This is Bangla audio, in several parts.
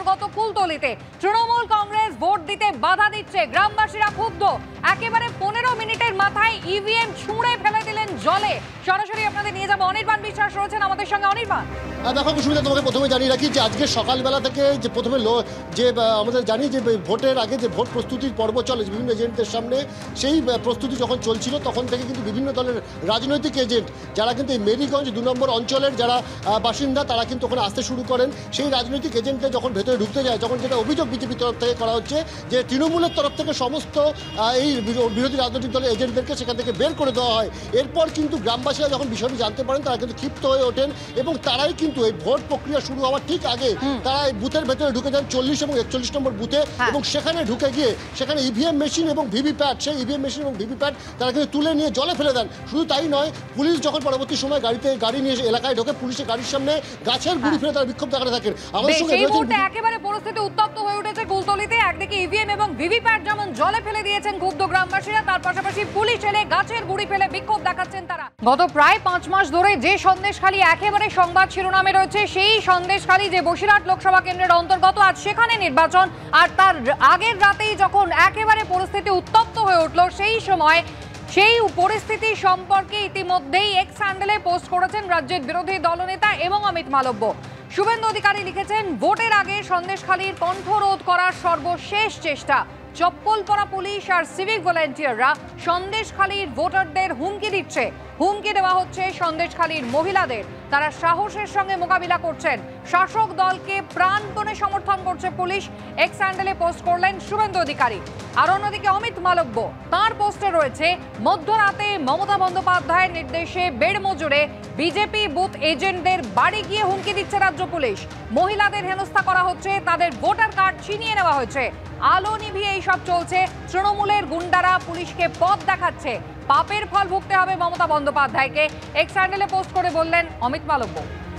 অন্তর্গত কুলতলিতে তৃণমূল কংগ্রেস ভোট দিতে বাধা দিচ্ছে, গ্রামবাসীরা ক্ষুব্ধ। একেবারে 15 মিনিটের মাথায় ইভিএম ছুঁড়ে ফেলে দিলেন জলে। সরাসরি আপনাদের নিয়ে যাবো, অনির্বাণ বিশ্বাস রয়েছেন আমাদের সঙ্গে। অনির্বাণ, দেখো কুসুমিতা, তোমাকে প্রথমে জানিয়ে রাখি যে আজকে সকালবেলা থেকে যে প্রথমে যে আমাদের জানি যে ভোটের আগে যে ভোট প্রস্তুতির পর্ব চলে বিভিন্ন এজেন্টদের সামনে, সেই প্রস্তুতি যখন চলছিল তখন থেকে কিন্তু বিভিন্ন দলের রাজনৈতিক এজেন্ট যারা কিন্তু এই মেরিগঞ্জ 2 নম্বর অঞ্চলের যারা বাসিন্দা তারা কিন্তু ওখানে আসতে শুরু করেন। সেই রাজনৈতিক এজেন্টরা যখন ভেতরে ঢুকতে যায়, যখন যেটা অভিযোগ বিজেপির তরফ থেকে করা হচ্ছে যে তৃণমূলের তরফ থেকে সমস্ত এই বিরোধী রাজনৈতিক দলের এজেন্টদেরকে সেখান থেকে বের করে দেওয়া হয়। এরপর কিন্তু গ্রামবাসীরা যখন বিষয়টি জানতে পারেন তারা কিন্তু ক্ষিপ্ত হয়ে ওঠেন এবং তারাই কিন্তু এই ভোট প্রক্রিয়া শুরু হওয়ার ঠিক আগে তারা এই বুথের ভেতরে ঢুকে যান 40 এবং 41 নম্বর বুথে, এবং সেখানে ঢুকে গিয়ে সেখানে ইভিএম মেশিন এবং ভিভিপ্যাট, সেই ইভিএম মেশিন এবং ভিভিপ্যাট তারা কিন্তু তুলে নিয়ে জলে ফেলে দেন। শুধু তাই নয়, পুলিশ যখন পরবর্তী সময় গাড়ি নিয়ে এলাকায় ঢোকে, পুলিশের গাড়ির সামনে গাছের গুঁড়ি ফেলে তারা বিক্ষোভ দেখাতে থাকেন। একেবারে পরিস্থিতি উত্তপ্ত হয়ে উঠেছে কুলতলিতে। একদিকে ইভিএম এবং ভিভিপ্যাট যেমন জলে ফেলে দিয়েছেন ক্ষুব্ধ গ্রামবাসীরা, তার পাশাপাশি পুলিশ এলে গাছের গুঁড়ি ফেলে বিক্ষোভ দেখাচ্ছেন তারা। গত প্রায় 5 মাস ধরে যে সন্দেশখালী একেবারে সংবাদ শিরোনামে রয়েছে, সেই সন্দেশখালী যে বসিরহাট লোকসভা কেন্দ্রের অন্তর্গত, আজ সেখানে নির্বাচন। আর তার আগের রাতেই যখন একেবারে পরিস্থিতি উত্তপ্ত হয়ে উঠল, সেই সময় সেই পরিস্থিতি সম্পর্কে ইতিমধ্যেই এক্স হ্যান্ডেলে পোস্ট করেছেন রাজ্যের বিরোধী দলনেতা এবং অমিত মালব্য। শুভেন্দু অধিকারী লিখেছেন, ভোটের আগে সন্দেশখালীর কণ্ঠরোধ করার সর্বশেষ চেষ্টা। চপ্পল পরা পুলিশ আর সিভিক ভলেন্টিয়াররা সন্দেশখালীর ভোটারদের হুমকি দিচ্ছে। হুমকি দেওয়া হচ্ছে সন্দেশখালীর মহিলাদের। তারা সাহসের সঙ্গে মোকাবিলা করছেন। শাসক দলকে প্রাণপণে সমর্থন করছে পুলিশ, এক্স হ্যান্ডেলে পোস্ট করলেন শুভেন্দু অধিকারী। আর অন্যদিকে অমিত মালব্য, তাঁর পোস্টে রয়েছে, মধ্যরাতে মমতা বন্দ্যোপাধ্যায়ের নির্দেশে বেড়মজুরে বিজেপি বুথ এজেন্টদের বাড়ি গিয়ে হুমকি দিচ্ছে রাজ্য পুলিশ। মহিলাদের হেনস্থা করা হচ্ছে, তাদের ভোটার কার্ড ছিনিয়ে নেওয়া হয়েছে। আলো নিভিয়ে এইসব চলছে। তৃণমূলের গুন্ডারা পুলিশকে পথ দেখাচ্ছে। পাপের ফল ভুগতে হবে মমতা বন্দ্যোপাধ্যায়কে, এক্স হ্যান্ডেলে পোস্ট করে বললেন অমিত মালব্য।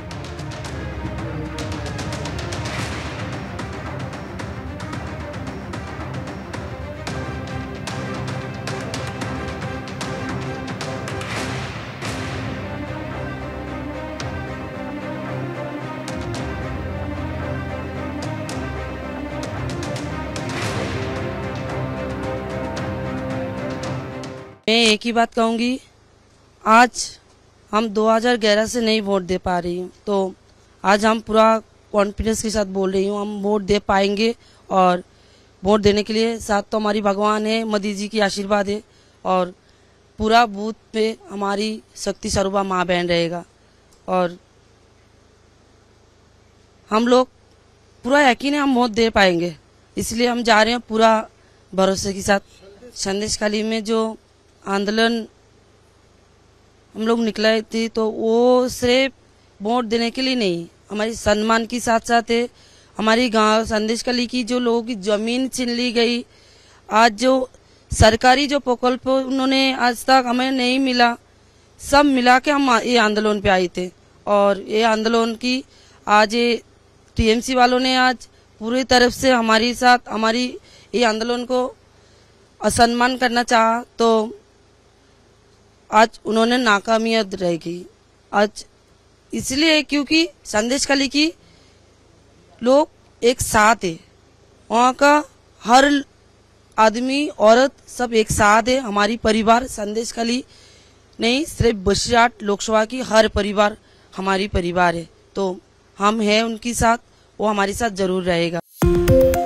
मैं एक ही बात कहूँगी, आज हम 2011 से नहीं वोट दे पा रही हूँ, तो आज हम पूरा कॉन्फिडेंस के साथ बोल रही हूँ हम वोट दे पाएंगे। और वोट देने के लिए साथ तो हमारी भगवान है, मोदी जी की आशीर्वाद है, और पूरा बूथ पे हमारी शक्ति स्वरूपा माँ बहन रहेगा। और हम लोग पूरा यकीन है हम वोट दे पाएंगे, इसलिए हम जा रहे हैं पूरा भरोसे के साथ। संदेशखाली में जो आंदोलन हम लोग निकले थे, तो वो सिर्फ वोट देने के लिए नहीं, हमारी सम्मान के साथ साथ है हमारी गांव संदेशखाली की जो लोगों की जमीन छीन ली गई। आज जो सरकारी जो प्रकल्प उन्होंने आज तक हमें नहीं मिला, सब मिला के हम ये आंदोलन पे आए थे। और ये आंदोलन की आज टीएमसी वालों ने आज पूरी तरफ से हमारे साथ हमारी ये आंदोलन को असम्मान करना चाहा, तो आज उन्होंने नाकामयाब रहेगी। आज इसलिए क्योंकि संदेशखाली की लोग एक साथ है, वहाँ का हर आदमी औरत सब एक साथ है। हमारी परिवार संदेशखाली नहीं, सिर्फ बसराट लोकसभा की हर परिवार हमारी परिवार है, तो हम हैं उनके साथ, वो हमारे साथ जरूर रहेगा।